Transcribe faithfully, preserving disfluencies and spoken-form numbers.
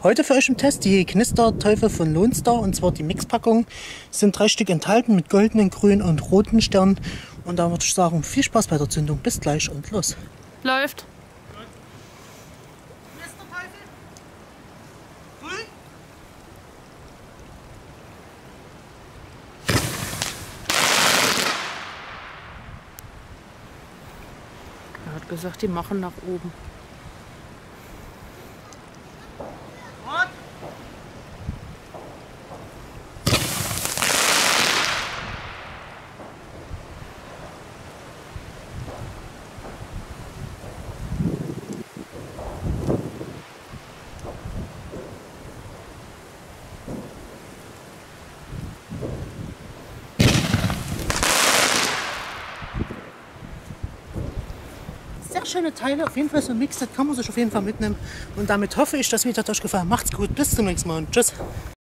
Heute für euch im Test die Knisterteufel von Lone Star, und zwar die Mixpackung. Es sind drei Stück enthalten mit goldenen, grünen und roten Sternen. Und da würde ich sagen, viel Spaß bei der Zündung. Bis gleich und los. Läuft. Knisterteufel. Grün. Er hat gesagt, die machen nach oben. Rot. Sehr schöne Teile, auf jeden Fall so ein Mix, das kann man sich auf jeden Fall mitnehmen. Und damit hoffe ich, das Video hat euch gefallen. Macht's gut, bis zum nächsten Mal und tschüss.